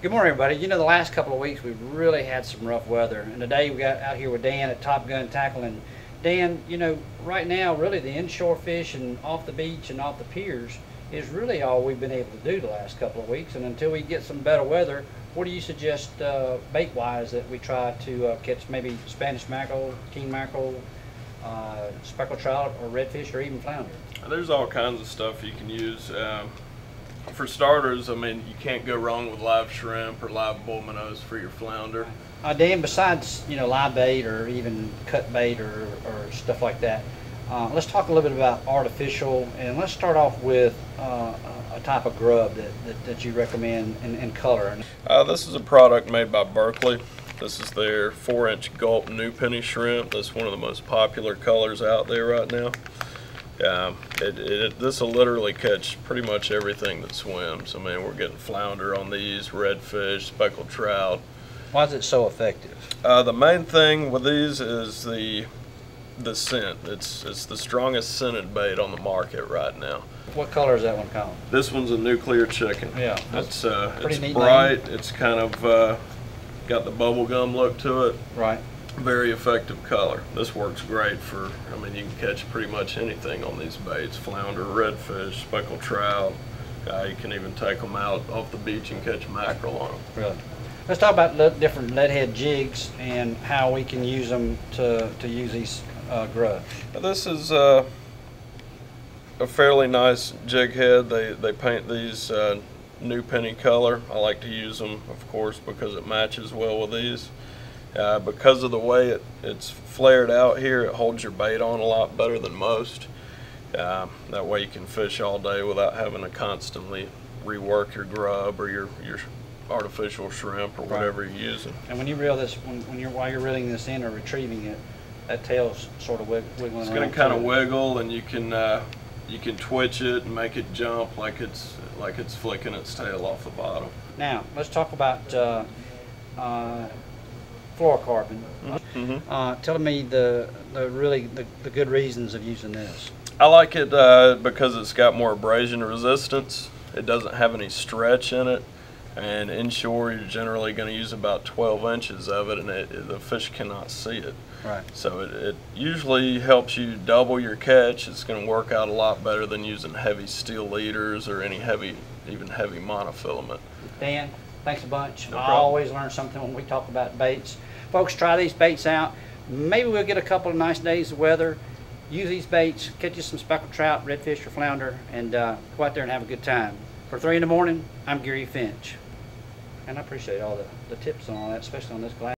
Good morning, everybody. You know, the last couple of weeks we've really had some rough weather, and today we got out here with Dan at Top Gun Tackle. And Dan, you know, right now really the inshore fishing off the beach and off the piers is really all we've been able to do the last couple of weeks. And until we get some better weather, what do you suggest bait-wise that we try to catch maybe Spanish mackerel, king mackerel, speckled trout, or redfish, or even flounder? There's all kinds of stuff you can use. For starters, I mean, you can't go wrong with live shrimp or live bull minnows for your flounder. Dan, besides, you know, live bait or even cut bait or stuff like that, let's talk a little bit about artificial, and let's start off with a type of grub that you recommend in color. This is a product made by Berkeley. This is their 4-inch gulp new penny shrimp. That's one of the most popular colors out there right now. This will literally catch pretty much everything that swims. I mean, we're getting flounder on these, redfish, speckled trout. Why is it so effective? The main thing with these is the scent. It's the strongest scented bait on the market right now. What color is that one called? This one's a nuclear chicken. Yeah, it's neat bright. name. It's kind of got the bubble gum look to it. Right. Very effective color. This works great for, I mean, you can catch pretty much anything on these baits. Flounder, redfish, speckled trout. You can even take them out off the beach and catch mackerel on them. Really? Let's talk about different leadhead jigs and how we can use them to use these grubs. Now, this is a fairly nice jig head. They paint these new penny color. I like to use them, of course, because it matches well with these. Because of the way it's flared out here, it holds your bait on a lot better than most. That way you can fish all day without having to constantly rework your grub or your artificial shrimp or whatever you're using. And when you reel this, while you're reeling this in or retrieving it, that tail's sort of wiggling. It's going to kind of wiggle, and you can twitch it and make it jump like it's flicking its tail off the bottom. Now let's talk about fluorocarbon. Tell me the good reasons of using this. I like it because it's got more abrasion resistance. It doesn't have any stretch in it, and inshore you're generally going to use about 12 inches of it, and the fish cannot see it. Right. So it usually helps you double your catch. It's going to work out a lot better than using heavy steel leaders or any even heavy monofilament. Dan, thanks a bunch. No I problem. always learn something when we talk about baits. Folks, try these baits out. Maybe we'll get a couple of nice days of weather. Use these baits, catch you some speckled trout, redfish, or flounder, and go out there and have a good time. For 3 in the morning, I'm Finch. And I appreciate all the tips on all that, especially on this glass.